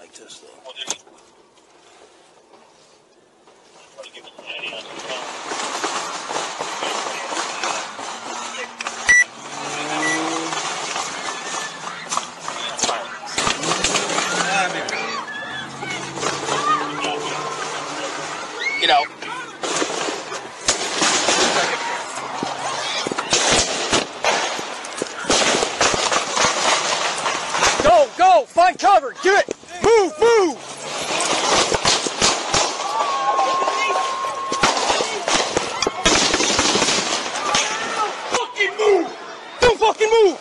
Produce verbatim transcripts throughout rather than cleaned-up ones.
like this though. You know. Go, go, find cover, do it, move, move. Fucking move, don't fucking move.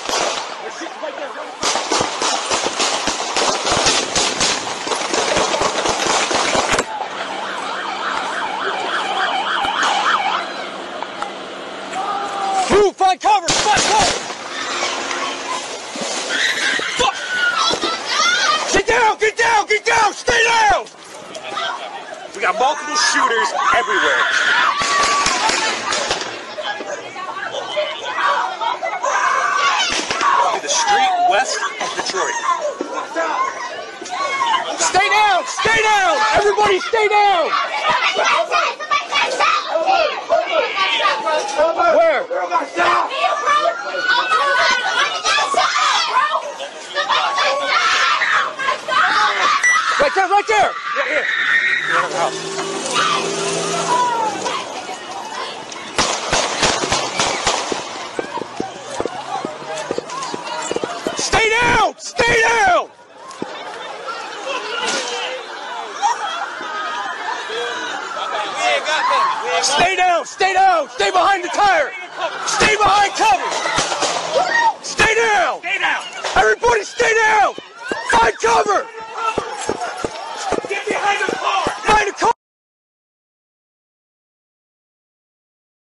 Move, find cover, find cover. Fuck. Get down, get down, get down, stay down. We got multiple shooters everywhere. The street west of Detroit. Stay down, stay down, everybody stay down. Where? Right there, right there! Yeah, here. Stay down! Stay down! Stay down! Stay down! Stay behind the tire! Stay behind cover! Stay down! Stay down! Everybody stay down! Find cover!